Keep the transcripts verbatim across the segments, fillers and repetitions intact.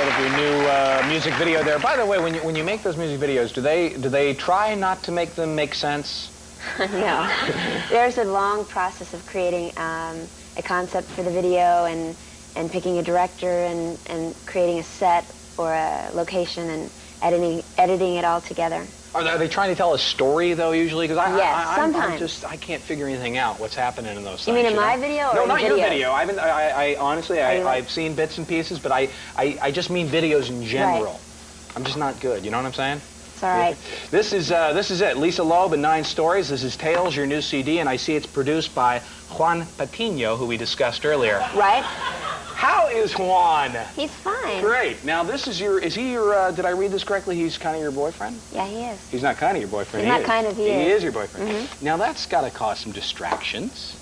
bit of your new uh, music video there. By the way, when you when you make those music videos, do they do they try not to make them make sense? No. There's a long process of creating um, a concept for the video and and picking a director and and creating a set or a location and editing editing it all together. Are they, are they trying to tell a story though usually? Because I, yes, I, I sometimes. I'm just I can't figure anything out. What's happening in those things? You mean in you my know? video or no, in not your videos? video. I haven't. I, I, I honestly I, like... I've seen bits and pieces, but I I, I just mean videos in general. Right. I'm just not good. You know what I'm saying? It's all right. This is uh, this is it. Lisa Loeb and Nine Stories. This is Tales, your new C D, and I see it's produced by Juan Patiño, who we discussed earlier. Right. How is Juan? He's fine. Great. Now this is your. Is he your? Uh, did I read this correctly? He's kind of your boyfriend. Yeah, he is. He's not kind of your boyfriend. He's he not is. kind of. He, he is. He is your boyfriend. Mm-hmm. Now that's got to cause some distractions.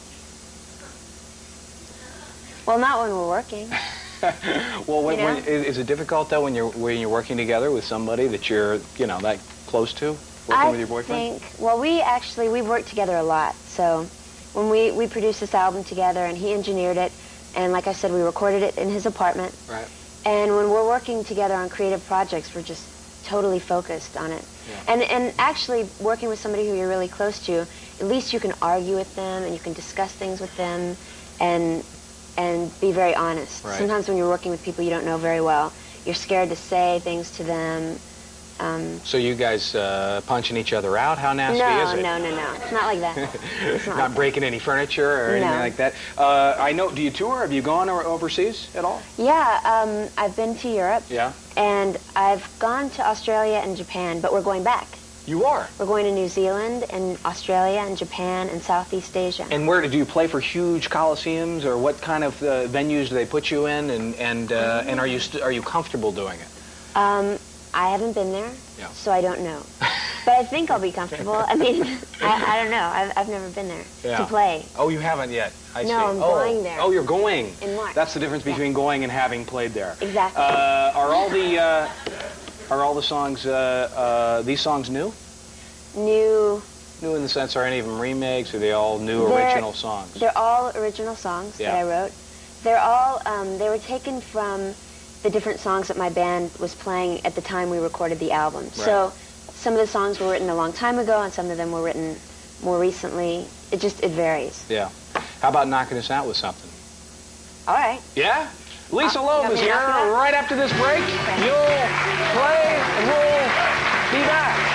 Well, not when we're working. Well, when, you know? when, is, is it difficult though when you're when you're working together with somebody that you're you know that close to, working I with your boyfriend? think. Well, we actually we've worked together a lot. So when we we produced this album together, and he engineered it, and like I said, we recorded it in his apartment. Right. And when we're working together on creative projects, we're just totally focused on it. Yeah. And and actually working with somebody who you're really close to, at least you can argue with them and you can discuss things with them, and. and be very honest. Right. Sometimes when you're working with people you don't know very well, you're scared to say things to them. Um, so you guys uh, punching each other out? How nasty no, is it? No, no, no, It's not like that. It's not, not like breaking that. any furniture or no. anything like that? Uh, I know, do you tour? Have you gone or overseas at all? Yeah, um, I've been to Europe. Yeah. And I've gone to Australia and Japan, but we're going back. You are? We're going to New Zealand and Australia and Japan and Southeast Asia. And where do you play for huge coliseums, or what kind of uh, venues do they put you in, and and uh, mm-hmm. and are you st are you comfortable doing it? Um, I haven't been there, yeah. so I don't know. But I think I'll be comfortable. I mean, I, I don't know. I've, I've never been there yeah. to play. Oh, you haven't yet? I no, see. I'm oh. going there. Oh, you're going? In March. That's the difference between yeah. going and having played there. Exactly. Uh, are all the uh, are all the songs uh, uh, these songs new? New. New in the sense, are any of them remakes, or are they all new they're, original songs? They're all original songs yeah. that I wrote. They're all, um, they were taken from the different songs that my band was playing at the time we recorded the album. Right. So some of the songs were written a long time ago, and some of them were written more recently. It just, it varies. Yeah. How about knocking us out with something? All right. Yeah? Lisa uh, Loeb is here right after this break. Okay. You'll play, and we'll be back.